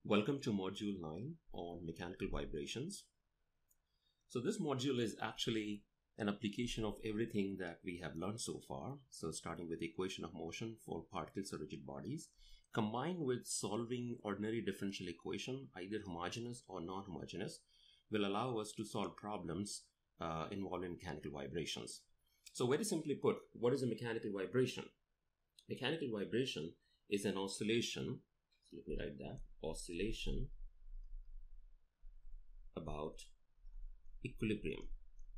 Welcome to Module 9 on mechanical vibrations. So this module is actually an application of everything that we have learned so far. So starting with the equation of motion for particles or rigid bodies, combined with solving ordinary differential equation, either homogeneous or non-homogeneous, will allow us to solve problems involving mechanical vibrations. So very simply put, what is a mechanical vibration? Mechanical vibration is an oscillation. So let me write that. Oscillation about equilibrium.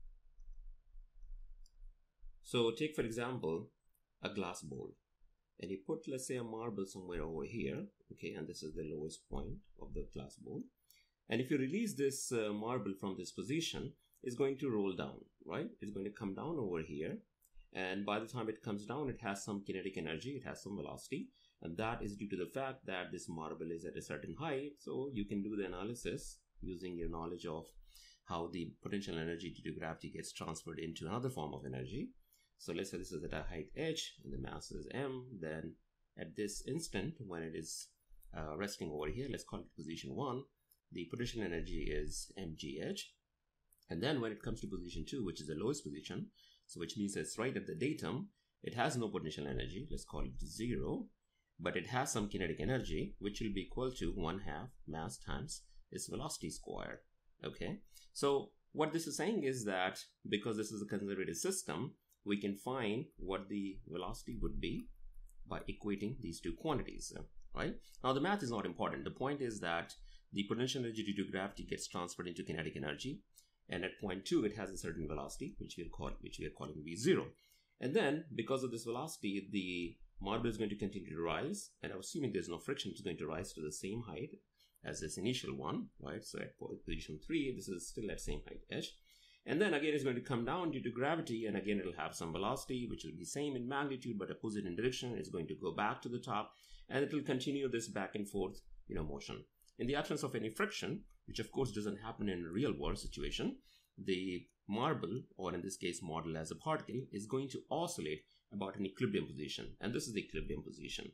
So take for example a glass bowl, and you put, let's say, a marble somewhere over here, okay, and this is the lowest point of the glass bowl. And if you release this marble from this position, it's going to roll down, right? It's going to come down over here. And by the time it comes down, it has some kinetic energy, it has some velocity, and that is due to the fact that this marble is at a certain height. So you can do the analysis using your knowledge of how the potential energy due to gravity gets transferred into another form of energy. So let's say this is at a height h and the mass is m. Then at this instant, when it is resting over here, let's call it position 1, the potential energy is mgh. And then when it comes to position 2, which is the lowest position, so which means it's right at the datum, it has no potential energy, let's call it 0, but it has some kinetic energy, which will be equal to 1/2 mass times its velocity square. Okay, so what this is saying is that because this is a conservative system, we can find what the velocity would be by equating these two quantities, right? Now the math is not important. The point is that the potential energy due to gravity gets transferred into kinetic energy. And at point 2, it has a certain velocity, which we are calling V0. And then, because of this velocity, the marble is going to continue to rise. And assuming there's no friction, it's going to rise to the same height as this initial one, right? So at position 3, this is still at same height h. And then again, it's going to come down due to gravity. And again, it'll have some velocity, which will be same in magnitude, but opposite in direction. It's going to go back to the top. And it will continue this back and forth, motion. In the absence of any friction, which of course doesn't happen in a real world situation, the marble, or in this case model as a particle, is going to oscillate about an equilibrium position. And this is the equilibrium position.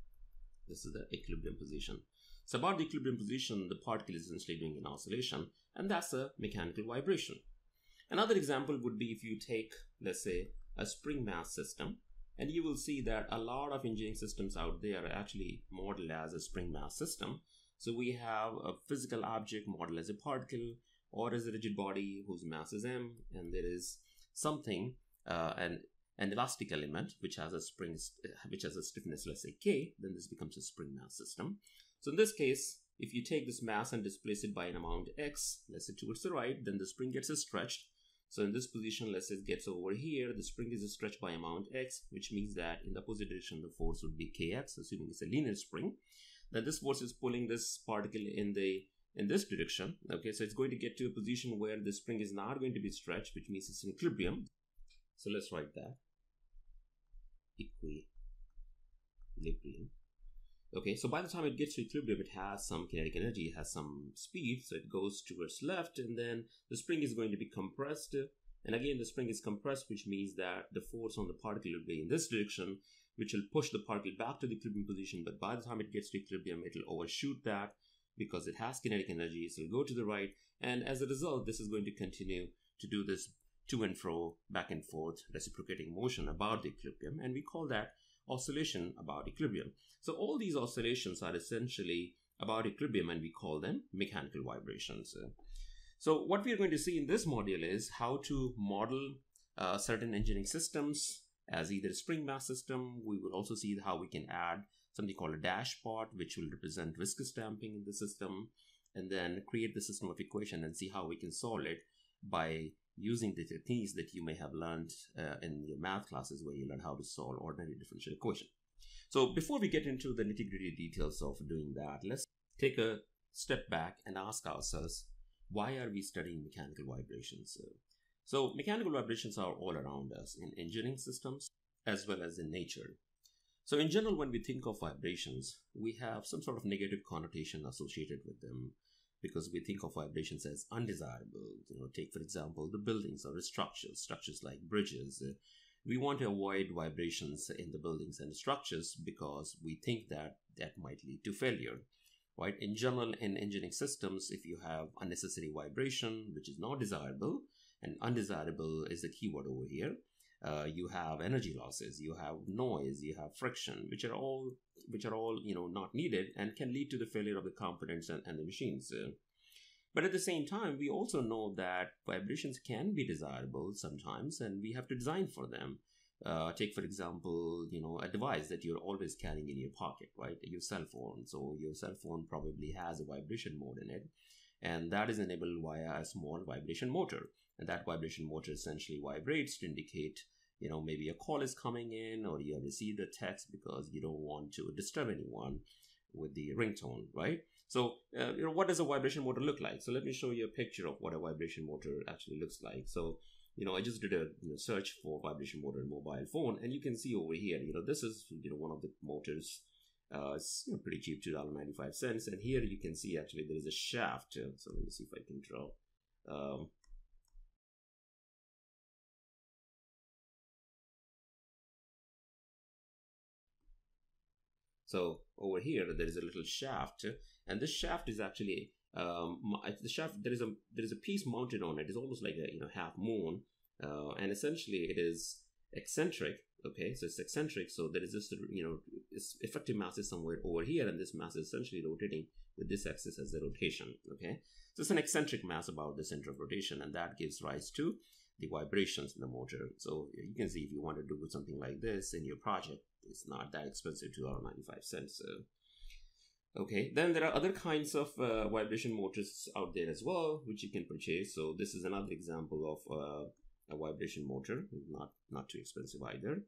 This is the equilibrium position. So about the equilibrium position, the particle is essentially doing an oscillation, and that's a mechanical vibration. Another example would be if you take, let's say, a spring mass system, and you will see that a lot of engineering systems out there are actually modeled as a spring mass system. So we have a physical object modeled as a particle or as a rigid body whose mass is m, and there is something, an elastic element which has a stiffness, let's say k. Then this becomes a spring mass system. So in this case, if you take this mass and displace it by an amount x, let's say towards the right, then the spring gets stretched. So in this position, let's say it gets over here, the spring is stretched by amount x, which means that in the opposite direction, the force would be kx, assuming it's a linear spring. Then this force is pulling this particle in this direction. Okay, so it's going to get to a position where the spring is not going to be stretched, which means it's in equilibrium. So let's write that. Equilibrium. Okay, so by the time it gets to equilibrium, it has some kinetic energy, it has some speed, so it goes towards left, and then the spring is going to be compressed. And again, the spring is compressed, which means that the force on the particle will be in this direction, which will push the particle back to the equilibrium position. But by the time it gets to equilibrium, it will overshoot that because it has kinetic energy. So it'll go to the right. And as a result, this is going to continue to do this to and fro, back and forth, reciprocating motion about the equilibrium. And we call that oscillation about equilibrium. So all these oscillations are essentially about equilibrium, and we call them mechanical vibrations. So what we are going to see in this module is how to model certain engineering systems as either a spring mass system. We will also see how we can add something called a dashpot, which will represent viscous damping in the system, and then create the system of equation and see how we can solve it by using the techniques that you may have learned in your math classes, where you learn how to solve ordinary differential equation. So before we get into the nitty-gritty details of doing that, let's take a step back and ask ourselves, why are we studying mechanical vibrations? So mechanical vibrations are all around us in engineering systems as well as in nature. So in general, when we think of vibrations, we have some sort of negative connotation associated with them because we think of vibrations as undesirable. Take for example, the buildings or the structures like bridges. We want to avoid vibrations in the buildings and structures because we think that that might lead to failure. right? In general, in engineering systems, if you have unnecessary vibration, which is not desirable, and undesirable is the keyword over here, you have energy losses, you have noise, you have friction, which are all not needed and can lead to the failure of the components and the machines. But at the same time, we also know that vibrations can be desirable sometimes, and we have to design for them. Take, for example, a device that you're always carrying in your pocket, right? Your cell phone. So your cell phone probably has a vibration mode in it, and that is enabled via a small vibration motor. And that vibration motor essentially vibrates to indicate, maybe a call is coming in, or you have received a text because you don't want to disturb anyone with the ringtone, right? So, what does a vibration motor look like? So let me show you a picture of what a vibration motor actually looks like. So, I just did a search for vibration motor in mobile phone, and you can see over here, this is one of the motors. It's pretty cheap, $2.95, and here you can see actually there is a shaft. So let me see if I can draw. So over here there is a little shaft, and this shaft is actually the shaft. There is a piece mounted on it. It's almost like a half moon, and essentially it is eccentric. Okay, so it's eccentric. So there is this its effective mass is somewhere over here, and this mass is essentially rotating with this axis as the rotation. Okay, so it's an eccentric mass about the center of rotation, and that gives rise to the vibrations in the motor. So you can see if you want to do something like this in your project, it's not that expensive, $2.95. Okay, then there are other kinds of vibration motors out there as well, which you can purchase. So this is another example of a vibration motor, not too expensive either.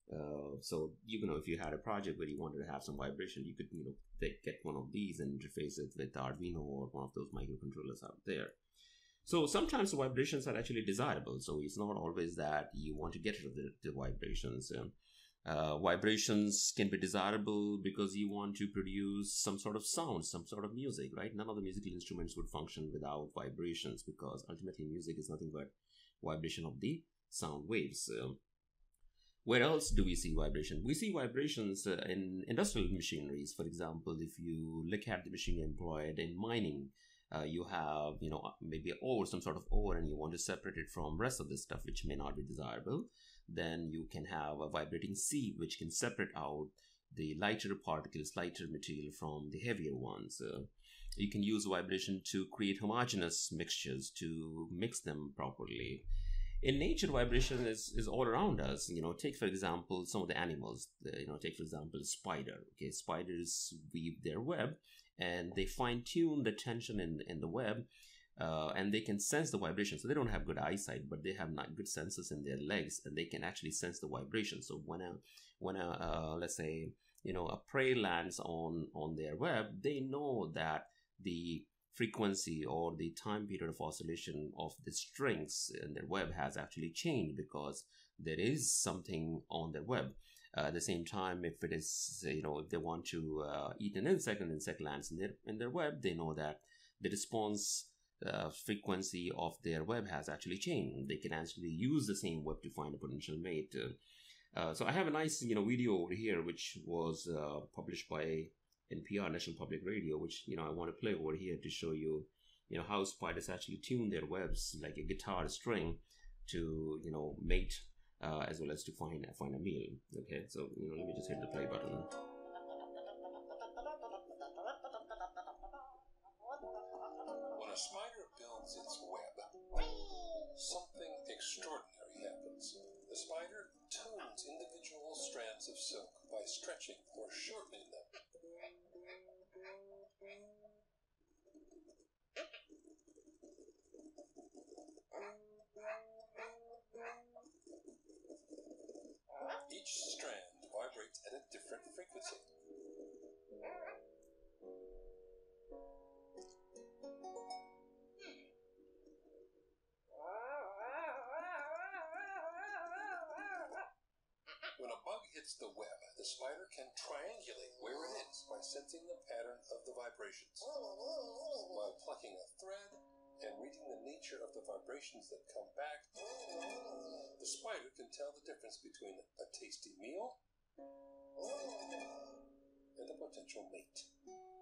So if you had a project where you wanted to have some vibration, you could get one of these and interface it with Arduino or one of those microcontrollers out there. So sometimes the vibrations are actually desirable. So it's not always that you want to get rid of the vibrations. Vibrations can be desirable because you want to produce some sort of sound, some sort of music, right? None of the musical instruments would function without vibrations, because ultimately music is nothing but vibration of the sound waves. Where else do we see vibration? We see vibrations in industrial machineries. For example, if you look at the machinery employed in mining, you have maybe ore, some sort of ore, and you want to separate it from rest of the stuff which may not be desirable. Then you can have a vibrating sieve which can separate out the lighter particles, lighter material from the heavier ones. You can use vibration to create homogeneous mixtures, to mix them properly. In nature, vibration is all around us. Take for example some of the animals. Take for example a spider. Okay, spiders weave their web, and they fine tune the tension in the web, and they can sense the vibration. So they don't have good eyesight, but they have not good senses in their legs, and they can actually sense the vibration. So when a let's say a prey lands on their web, they know that the frequency or the time period of oscillation of the strings in their web has actually changed, because there is something on their web. At the same time, if it is, if they want to eat an insect, and the insect lands in their web, they know that the response frequency of their web has actually changed. They can actually use the same web to find a potential mate. So I have a nice video over here which was published by NPR, National Public Radio, which I want to play over here to show you how spiders actually tune their webs like a guitar string to mate, as well as to find a meal. Okay, so let me just hit the play button. When a spider builds its web, something extraordinary happens. The spider tunes individual strands of silk by stretching or shortening them. Each strand vibrates at a different frequency. When a bug hits the web, the spider can triangulate where it is by sensing the pattern of the vibrations. While plucking a thread and reading the nature of the vibrations that come back, the spider can tell the difference between a tasty meal and a potential mate.